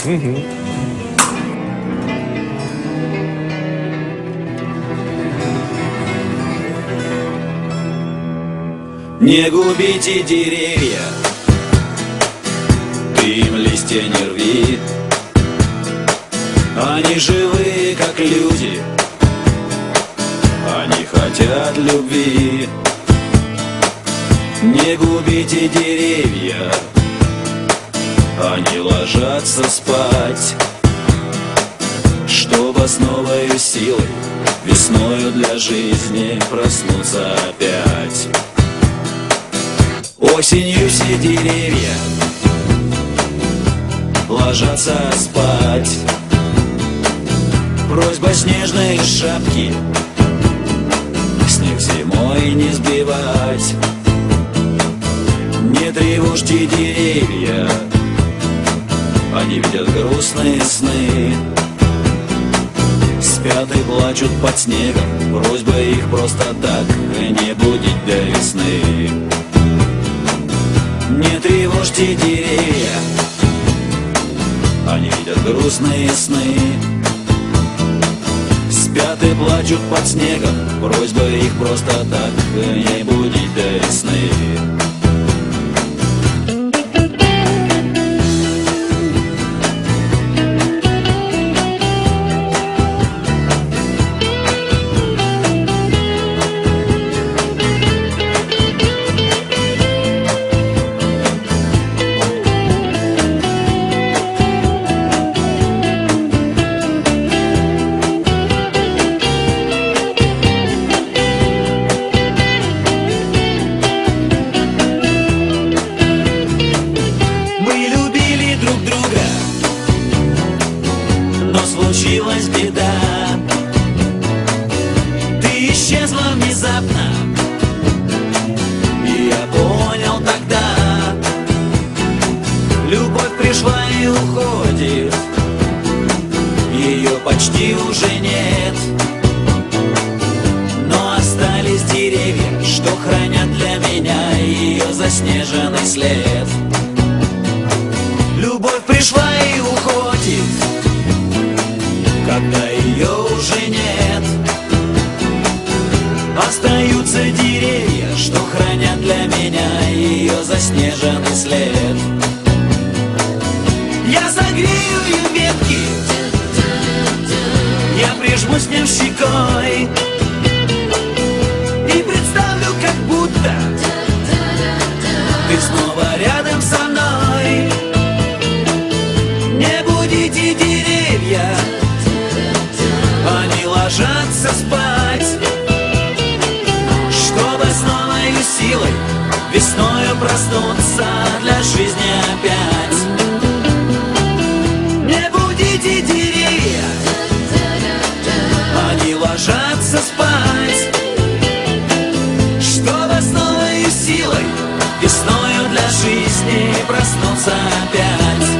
Не губите деревья, им листья не рви. Они живые, как люди, они хотят любви. Не губите деревья, они ложатся спать, чтобы с новой силой весною для жизни проснуться опять. Осенью все деревья ложатся спать. Просьба снежной шапки снег зимой не сбивать. Не тревожьте деревья, они видят грустные сны. Спят и плачут под снегом, просьба их просто так не будить до весны. Не тревожьте деревья, они видят грустные сны. Спят и плачут под снегом, просьба их просто так не будить до весны. Случилась беда, ты исчезла внезапно, и я понял тогда, любовь пришла и уходит, ее почти уже нет. Но остались деревья, что хранят для меня ее заснеженный след. Любовь пришла и уходит, когда ее уже нет. Остаются деревья, что хранят для меня ее заснеженный след. Я согрею им ветки, я прижмусь к ним щекой и представлю, как будто ты снова рядом со мной. Не будите деревья, они ложатся спать, чтобы с новой силой весною проснуться для жизни опять. Не будите деревья, они ложатся спать, чтобы с новой силой весною для жизни проснуться опять.